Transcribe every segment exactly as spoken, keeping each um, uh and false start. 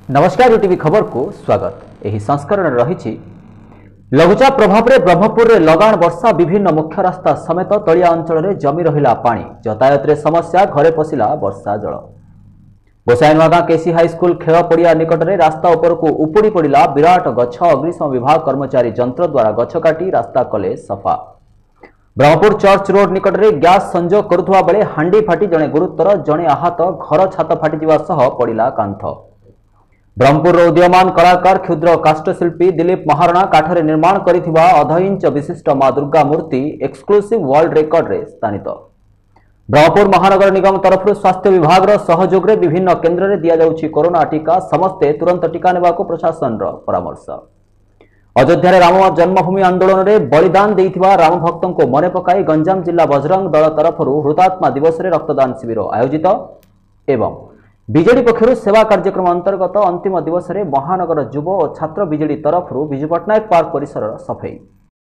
नमस्कार यूटीवी खबर को स्वागत। एही संस्करण रही लघुचाप प्रभाव में ब्रह्मपुर में लगाण वर्षा विभिन्न मुख्य रास्ता समेत तलिया अंचल में जमी रहिला पानी यातायात रे समस्या घरे पशिला वर्षा जल। गोसाईनवागां केसी हाईस्कूल खेल पड़िया निकट में रास्ता उपरकू उपुड़ी पड़ा विराट गछ। अग्निशम विभाग कर्मचारी जंत्र द्वारा गछ काटी रास्ता कले सफा। ब्रह्मपुर चर्च रोड निकट में गैस संजोग करुवा बेले हांडी फाटी जड़े गुरुतर जड़े आहत घर छात फाटी सह पड़ा कांथ। ब्रह्मपुर उदीयमान कलाकार क्षुद्र काष्ठशिल्पी दिलीप महारणा काठरे निर्माण करिथिबा अध इंच विशिष्ट मां दुर्गा मूर्ति एक्सक्लूसिव वर्ल्ड रेकर्ड रे स्थानित। ब्रह्मपुर महानगर निगम तरफ स्वास्थ्य विभाग सहयोग रे विभिन्न केन्द्र रे दिया जाउछि कोरोना टीका। समस्ते तुरंत टीका नेबाको प्रशासन रो परामर्श। अयोध्या रे राम जन्मभूमि आंदोलन रे बलिदान देइथिबा राम भक्तों को मने पकाई गंजाम जिला बजरंग दल तरफ हुतात्मा दिवस रे रक्तदान शिविर आयोजित एवं बीजेडी पक्षर सेवा कार्यक्रम अंतर्गत अंतिम दिवस में महानगर युव और छात्र बीजेडी तरफ विजु पट्टनायक पार्क परिसर सफाई।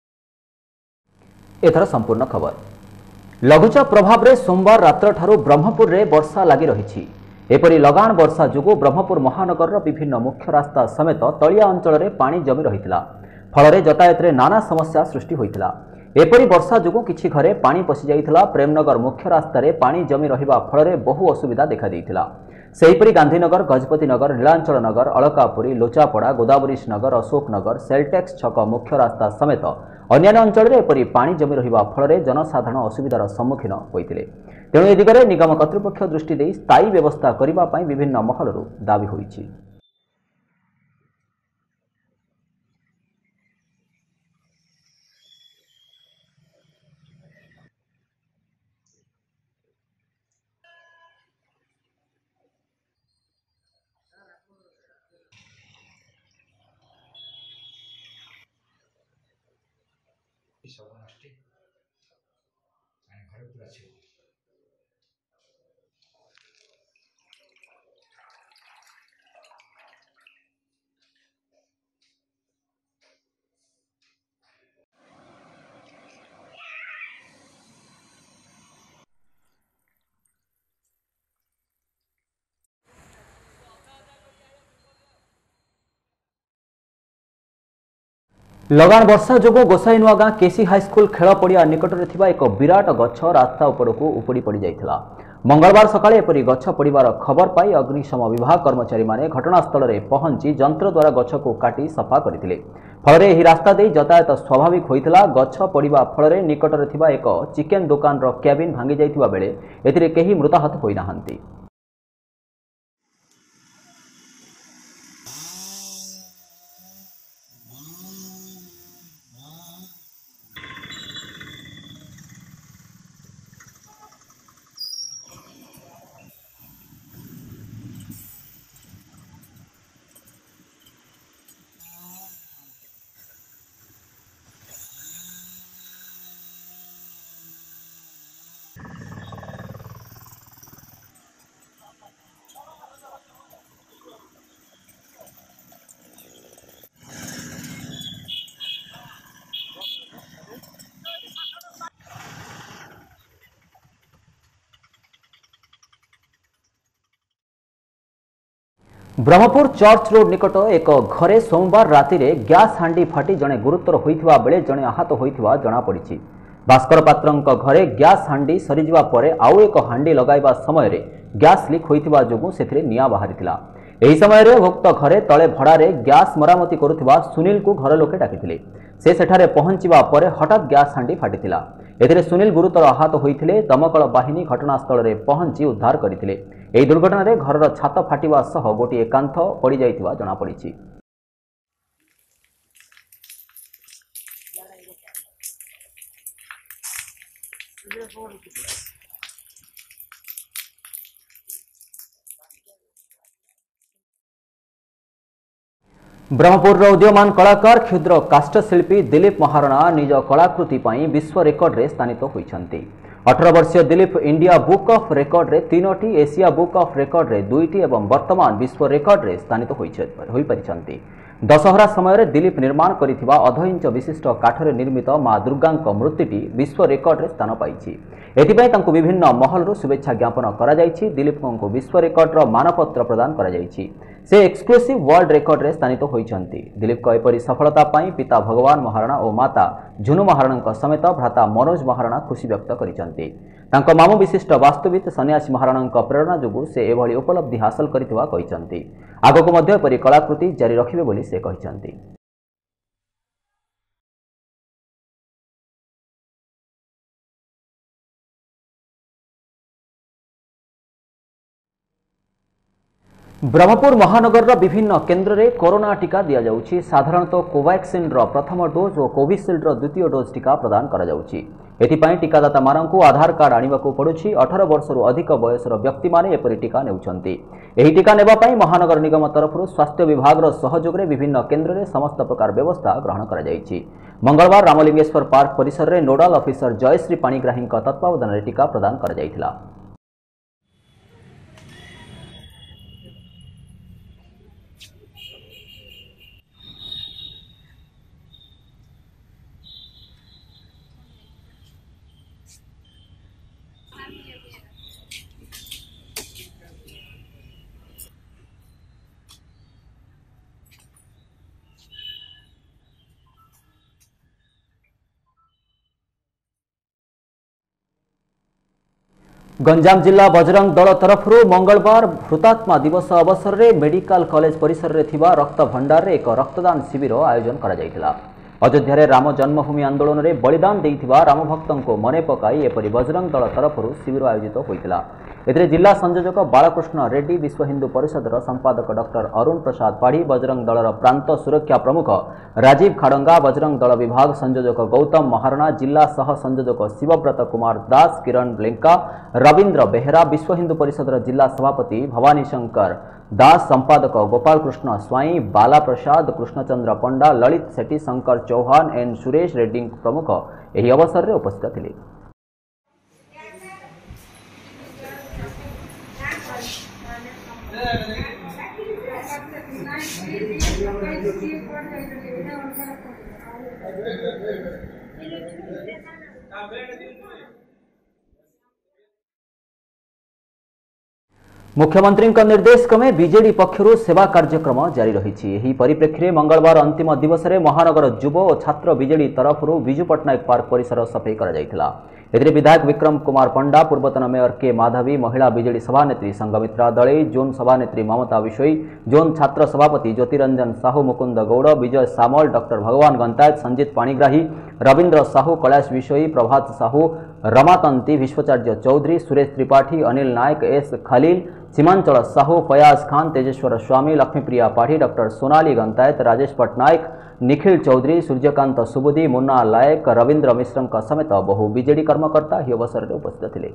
एथर संपूर्ण खबर। लघुचाप प्रभाव में सोमवार रात्र ठारू ब्रह्मपुर में वर्षा लगी रही। एपरी लगाण वर्षा जोगु ब्रह्मपुर महानगर विभिन्न मुख्य रास्ता समेत तलिया अंचल में पानी जमी रही फल यातायात में नाना समस्या सृष्टि होता। एपरी वर्षा जोगु किछि घरे पानी पशि जाइथिला। प्रेमनगर मुख्य रास्तार पानी जमी रहिबा फल बहु असुविधा देखा देइथिला। सेहीपरि गांधीनगर, गजपति नगर, नीलांचल नगर, अलकापुरी, लोचापड़ा, गोदावरीश नगर, अशोक नगर, सेलटेक्स छक मुख्य रास्ता समेत अन्य अंचल में एपरी पानी जमी रहिबा फल जनसाधारण असुविधार सम्मुखीन होइतिले। तेणु ए दिगरे निगम कर्तृपक्ष दृष्टि देई स्थायी व्यवस्था करिबा पई विभिन्न महलरू दाबी होइछि। सर्वनष्टि आणि घर पूरा छे। लगाण वर्षा जोगु गोसाईनवागां केसी हाईस्कूल खेल पड़िया निकट में थिबा एक विराट गछ रास्ता उपरकू उपुड़ी पड़ जाइथिला। मंगलवार सकाळे एपरी गछ पड़िबार खबर पाई अग्निशम विभाग कर्मचारी माने घटनास्थल में पहुंची जंत्र द्वारा गछ को काटी सफा करथिले। फल एही रास्ता दे यातायात स्वाभाविक होइथिला। गछ पड़िबा फल निकट में थिबा एक चिकेन दुकान रो केबिन भांगी जाइथिबा बेले एथिरे केही मृताहत होई नाहांती। ब्रह्मपुर चर्च रोड निकट एक घरे सोमवार राति रे गैस हांडी फाटी जड़े गुरुतर होइथिबा बेले जड़े आहत होइथिबा जणा पड़िछि। भास्कर पात्रंक घरे गैस हांडी सरीजिबा परे आउ एक हांडी लगाइबा समय रे गैस लीक होइथिबा जोगु सेथिरे निया बाहरिथिला। एही समय रे भक्त घरे तळे भड़ा रे गैस मरामती करुथिबा सुनील को घर लोके डाकिथिले। से सेठारे पहुंचिबा परे हठात गैस हांडी फाटिथिला। एथिरे सुनील गुरुतर आहत होइथिले। दमकल बाहिनी घटनास्थल रे पहुंची उद्धार करथिले। एही दुर्घटना रे घरर छात फाटिबा सह गोटिए कांथ पड़ी जाइथिबा जणा पड़िछि। ब्रह्मपुर उदीयमान कलाकार क्षुद्र काष्ठशिल्पी दिलीप महारणा निज कलाकृति पई विश्व रेकर्ड रे स्थानित होइछन्ति। अठारह वर्षीय Dilip India book of record रे तीनोटी, एशिया बुक ऑफ रेकर्ड रे दुईटी एवं वर्तमान विश्व रेकर्ड रे स्थानित होई परिछन्ति। दशहरा समय दिलीप निर्माण करिथिबा अध इंच विशिष्ट काठरे निर्मित माँ दुर्गांक मूर्तिटी विश्व रेकर्ड रे स्थान पाइछि। एथिपाई तांको विभिन्न महलरु शुभेच्छा ज्ञापन करा जाइछि। दिलीप को विश्व रेकर्डर मानपत्र प्रदान करा जाइछि। से एक्सक्लूसिव वर्ल्ड रेकर्ड रे स्थानित होइछन्ति। दिलीप को एपरि सफलता पाई पिता भगवान महाराणा और माता झुनु महाराणा समेत भ्राता मनोज महाराणा खुशी व्यक्त करिछन्ति। तांको मामू विशिष्ट वास्तुविद सन्यासी महाराणा प्रेरणा जोगु से एभली उपलब्धि हासिल करिथिबा कहिछन्ति। आगको मध्य एपरि कलाकृति जारी रखिबे बोली से कहिछन्ति। ब्रह्मपुर महानगर विभिन्न केन्द्र में कोरोना टीका दि जाउछि। साधारणतः कोवैक्सिन प्रथम डोज और कोविशील्ड द्वितीय डोज टीका प्रदान करा जाउछि। एथिपाई टीकादाता मानकु आधार कार्ड आनिबाकु पड़ुछि। अठारह वर्षरु अधिक बयसर व्यक्ति माने एपरि टीका नेउछन्ति। एही टीका नेबा पई महानगर निगम तरफरु स्वास्थ्य विभाग सहयोग में विभिन्न केन्द्र में समस्त प्रकार व्यवस्था ग्रहण करा जाइछि। मंगलवार रामलिंगेश्वर पार्क परिसर में नोडाल ऑफिसर जयश्री पाणिग्राही तत्वावधान में टीका प्रदान करा जाइथिला। गंजाम जिला बजरंग दल तरफरु मंगलवार हुतात्मा दिवस अवसर में मेडिकल कॉलेज परिसर में थिबा रक्त भंडार रे एक रक्तदान शिविर आयोजन करा जायथिला। अयोध्या राम जन्मभूमि आंदोलन में बलिदान देइथिबा राम भक्तों को मने पकाई एपरि बजरंग दल तरफरु शिविर आयोजित होइथिला। एथिरे जिला संयोजक बालकृष्ण रेड्डी, विश्व हिंदू परिषदर संपादक डॉक्टर अरुण प्रसाद पाढ़ी, बजरंग दलर प्रांत सुरक्षा प्रमुख राजीव खाड़ंगा, बजरंग दल विभाग संयोजक गौतम महाराणा, जिला सह संयोजक शिवव्रत कुमार दास, किरण लेंका, रविंद्र बेहरा, विश्व हिंदू परिषदर जिला सभापति भवानी शंकर दास, संपादक गोपाल कृष्ण स्वाई, बाला प्रसाद, कृष्णचंद्र पंडा, ललित सेठी, शंकर चौहान एंड सुरेश रेड्डी प्रमुख एही अवसर में उपस्थित थिले। मुख्यमंत्री निर्देश क्रमे बीजेडी पक्षर सेवा कार्यक्रम जारी रही। एही परिप्रेक्षी में मंगलवार अंतिम दिवस में महानगर युव और छात्र बीजेडी तरफ विजु पट्टनायक पार्क परिसर सफाई करा जायथिला। एथिरे विधायक विक्रम कुमार पंडा, पूर्वतन मेयर के माधवी, महिला बीजेडी सभानेत्री संगमित्रा दले, जोन सभानेत्री ममता विशोई, जोन छात्र सभापति Jyotiranjan Sahu, Mukund Gaud, Bijay Samal, doctor Bhagaban Gantayat, Sanjit Panigrahi, Rabindra Sahu, Kailash Bishoyi, Prabhat Sahu, Ramatanti, Vishwacharya Chaudhary, Suresh Tripathy, Anil Nayak, S Khalil, Simanchal Sahu, Fayaz Khan, Tejeswar Swami, Laxmipriya Padhi, doctor Sonali Gantayat, Rajesh Pattnaik, Nikhil Chaudhary, Suryakant Subudhi, Munna Layak, Rabindra Mishra समेत बहु बीजेडी कर्मकर्ता ही अवसर में उपस्थित थे।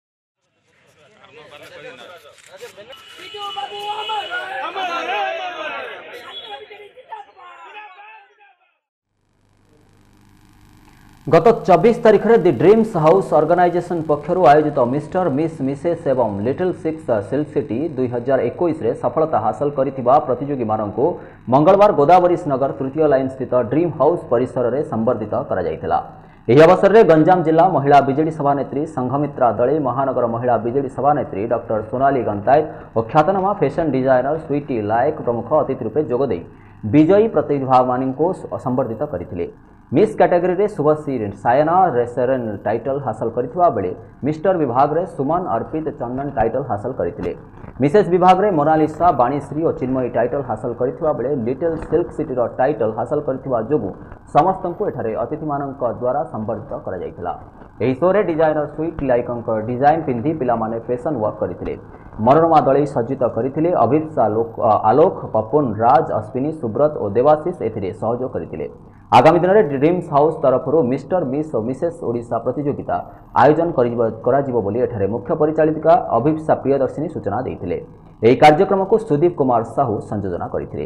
गत चौबीस तारीख में दि ड्रीम्स हाउस ऑर्गेनाइजेशन पक्षर आयोजित मिस्टर मिस मिसेस एवं लिटिल सिक्स सिल्क सिटी दुई हजार इक्कीस रे सफलता हासिल करिथिबा प्रतियोगी माननकु मंगलवार गोदावरीश नगर तृतीय लाइन स्थित ड्रीम हाउस परिसर में संबर्धित करा जायथिला। एही अवसर में गंजाम जिला महिला बीजेडी सभानेत्री संघमित्रा दले, महानगर महिला बीजेडी सभानेत्री डॉक्टर सोनाली गंतायत और ख्यातनामा फैशन डिजाइनर स्वीटी लायक प्रमुख अतिथि रूपे जोगदे विजयी प्रतिभा माननकु संबर्धित करथिले। मिस कैटेगरी रे शुभश्री सायना रेसरन टाइटल हासिल करथिबा बेले मिस्टर विभाग रे सुमन अर्पित चंदन टाइटल हासिल करथिले। मिसेस विभाग रे मोनालिसा, बाणीश्री और चिन्मयी टाइटल हासिल करथिबा बेले लिटिल सिल्क सिटी रो टाइटल हासिल करथिबा जोगु समस्तंकु एठारे अतिथि माननक द्वारा संबर्धित करा जायथिला। एही शो रे डिजाइनर स्वीट लाइकंक डिजाइन पिंधि पिला माने फैशन वर्क करथिले। मनोरमा दले सज्जित करथिले। अभिप्सा आलोक, पपुन राज, अश्विनी, सुब्रत और देवाशीष एथिरे सहयोग करथिले। आगामी दिन में ड्रीम्स हाउस तरफ मिस्टर मिस और मिसेस ओडिशा प्रतियोगिता आयोजन करा मुख्य परिचालिका अभिप्सा प्रियदर्शिनी सूचना देते। यह कार्यक्रम को सुदीप कुमार साहू संयोजना करथिले।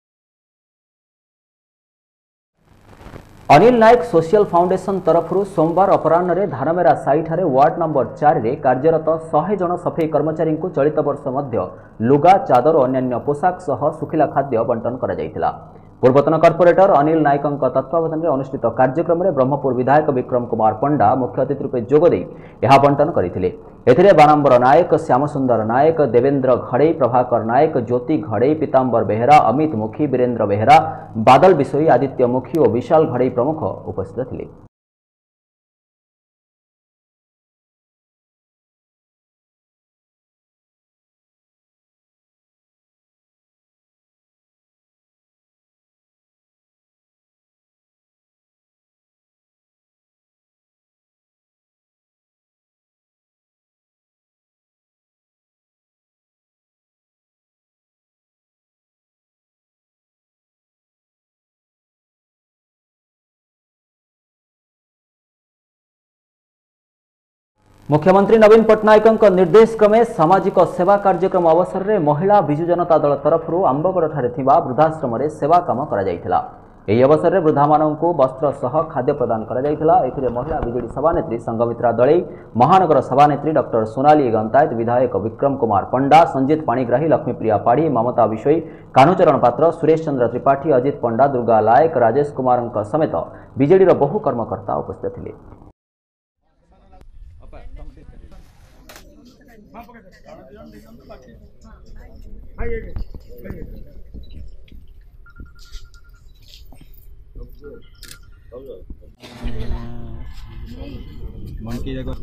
अनिल नायक सोशल फाउंडेशन तरफ सोमवार अपराह्न में धानमेरा साइठ वार्ड नंबर चार रे कार्यरत सौ जन सफाई कर्मचारी को चलित वर्ष मध्य लुगा, चादर और अन्य पोशाक सह सुखिला खाद्य बंटन करा जायथिला। पूर्वतन कॉर्पोरेटर अनिल नायक तत्वावधान में अनुष्ठित कार्यक्रम में ब्रह्मपुर विधायक विक्रम कुमार पंडा मुख्य अतिथि रूपे जोगदे यह बंटन करते। बानांबर नायक, श्यामसुंदर नायक, देवेंद्र घड़ई, प्रभाकर नायक, ज्योति घड़ई, पीतांबर बेहेरा, अमित मुखी, वीरेंद्र बेहेरा, बादल बिशोई, आदित्य मुखी और विशाल घड़ई प्रमुख उपस्थित थे। मुख्यमंत्री नवीन पट्टनायक निर्देश क्रमे सामाजिक सेवा कार्यक्रम अवसर में महिला विजु जनता दल तरफ आंबगड़ वृद्धाश्रम में सेवा काम करा। ଏହି ଅବସରରେ ବୃଦ୍ଧାମାନଙ୍କୁ ବସ୍ତ୍ର ସହ ଖାଦ୍ୟ ପ୍ରଦାନ କରାଯାଇଥିଲା। ଏଥିରେ ମହିଳା ବିଜେଡି ସଭାନେତ୍ରୀ ସଂଘମିତ୍ରା ଦଳେଇ, ମହାନଗର ସଭାନେତ୍ରୀ ଡକ୍ଟର ସୋନାଲି ଗନ୍ତାୟତ, ବିଧାୟକ ବିକ୍ରମ କୁମାର ପଣ୍ଡା, ସଞ୍ଜିତ ପାଣିଗ୍ରାହୀ, ଲକ୍ଷ୍ମୀପ୍ରିୟା ପାଢ଼ୀ, ମମତା ବିଶୋଇ, କାହ୍ନୁଚରଣ ପାତ୍ର, ସୁରେଶ ଚନ୍ଦ୍ର ତ୍ରିପାଠୀ, ଅଜିତ ପଣ୍ଡା, ଦୁର୍ଗା ଲାୟକ, ରାଜେଶ କୁମାରଙ୍କ ସମେତ ବିଜେଡିର ବହୁ କର୍ମକର୍ତ୍ତା ଉପସ୍ଥିତ ଥିଲେ। मन की जगह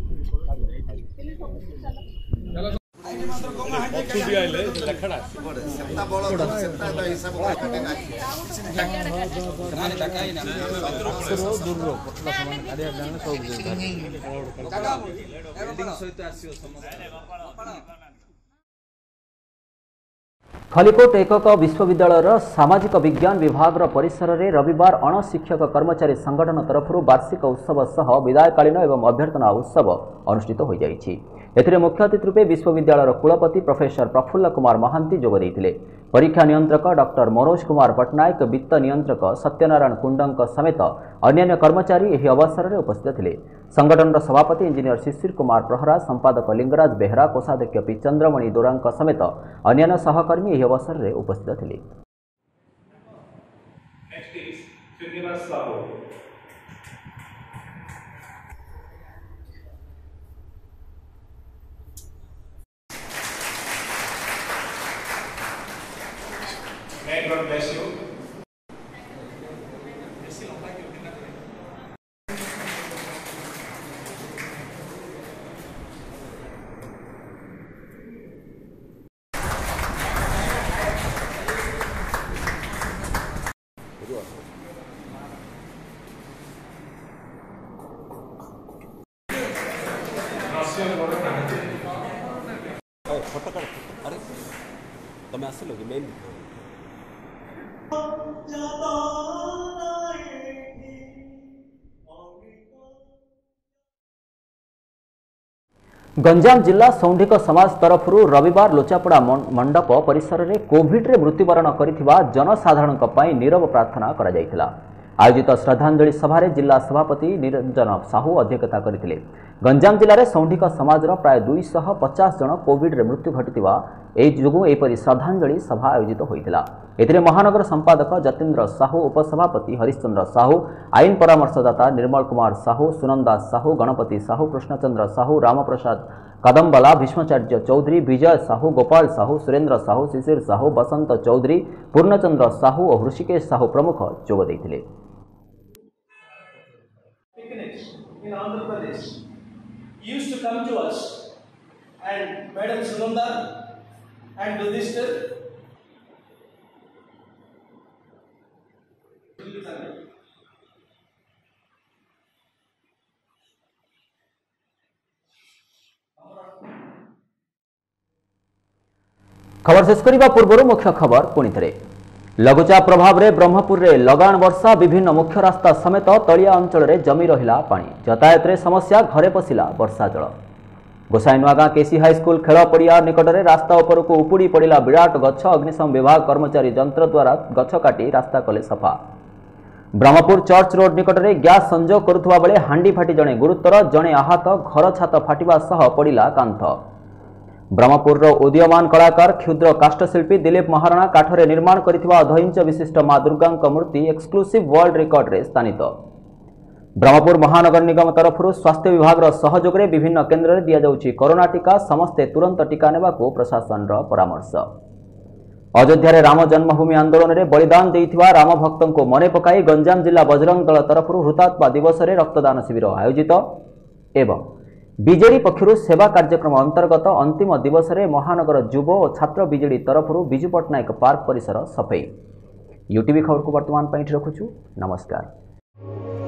खलिकोट एकक विश्वविद्यालय सामाजिक विज्ञान विभाग परिसर में रविवार अणशिक्षक कर्मचारी संगठन तरफ वार्षिक उत्सव सह विदायकालीन एवं अभ्यर्थना उत्सव अनुष्ठित हो जाइछि। एथिरे मुख्य अतिथि रूपे विश्वविद्यालय कुलपति प्रोफेसर प्रफुल्ल कुमार महांती जोग देइथिले। परीक्षा नियंत्रक डॉक्टर मनोज कुमार पट्टनायक, वित्त नियंत्रक सत्यनारायण कुंडंक समेत अन्य कर्मचारी एही अवसर में उपस्थित थे। संगठन सभापति इंजीनियर शिशिर कुमार प्रहरा, संपादक लिंगराज बेहरा, कोषाध्यक्ष पी चंद्रमणि दोरांक समेत अन्य सहकर्मी एही अवसर में उपस्थित थे। May God bless you. अरे तमें आसिल कि मेल गंजाम जिला सौंढिक समाज तरफ रविवार लोचापड़ा मंडप परिसर में कोविड रे मृत्युवरण करिथिबा जनसाधारण नीरव प्रार्थना करा जायतिला। आयोजित श्रद्धांजलि सभा जिला सभापति निरंजन साहू अध्यक्षता करथिले। गंजाम जिले में सौंढिक समाज प्राय दुई सौ पचास जन कोविड रे मृत्यु घटिथिबा एई जोगु एपरि श्रद्धांजलि सभा आयोजित होइतिला। एथिरे महानगर संपादक जतेन्द्र साहू, उपसभापति हरिश्चंद्र साहू, आईन परामर्शदाता निर्मल कुमार साहू, सुनंदा साहू, गणपति साहू, कृष्णचंद्र साहू, रामप्रसाद कदमबाला, भीष्माचार्य चौधरी, विजय साहू, गोपाल साहू, सुरेंद्र साहू, शिशिर साहू, बसंत चौधरी, पूर्णचंद्र साहू और ऋषिकेश साहू प्रमुख जोग देइथिले। In Andhra Pradesh used to come to us, and Madam Sunanda and Yudhishthir खबर शेष करने पूर्व मुख्य खबर पुणी थे। लघुचाप प्रभाव में ब्रह्मपुर में लगाण वर्षा, विभिन्न मुख्य रास्ता समेत तलिया अंचल में जमी रहिला पानी। यातायात रे समस्या, घरे पशिला वर्षा जल। गोसाईनुआगाँ केसी हाईस्कूल खेल पड़िया निकट में रास्ता उपरक उपुड़ी पड़ा विराट गछ। अग्निशम विभाग कर्मचारी जंत्र द्वारा गछ काटी रास्ता कले सफा। ब्रह्मपुर चर्च रोड निकट में गैस संजोग करुवा बेले हांडी फाटी जड़े गुरुतर, जड़े आहत, घर छात फाटिबा सह पड़ा कांथ। ब्रह्मपुर उदीयमान कलाकार क्षुद्र काष्ठशिल्पी दिलीप महाराणा काठरे निर्माण करिथिबा अधइंच विशिष्ट माँ दुर्गा मूर्ति एक्सक्लूसिव वर्ल्ड रिकॉर्ड रे स्थानित। ब्रह्मपुर महानगर निगम तरफ स्वास्थ्य विभाग सहयोग में विभिन्न केन्द्र में दिजाउछि कोरोना टीका समस्ते तुरंत टीका नेबाकू प्रशासन परामर्श। अयोध्या राम जन्मभूमि आंदोलन में बलिदान देइथिबा राम भक्तों को मने पकाई गंजाम जिला बजरंग दल तरफ हुतात्मा दिवस में रक्तदान शिविर आयोजित एवं बीजेडी पक्षर सेवा कार्यक्रम अंतर्गत अंतिम दिवस में महानगर युव और छात्र बीजेडी तरफ विजु पट्टनायक पार्क परिसर सफाई। यूटीवी खबर को वर्तमान रखुछु। नमस्कार।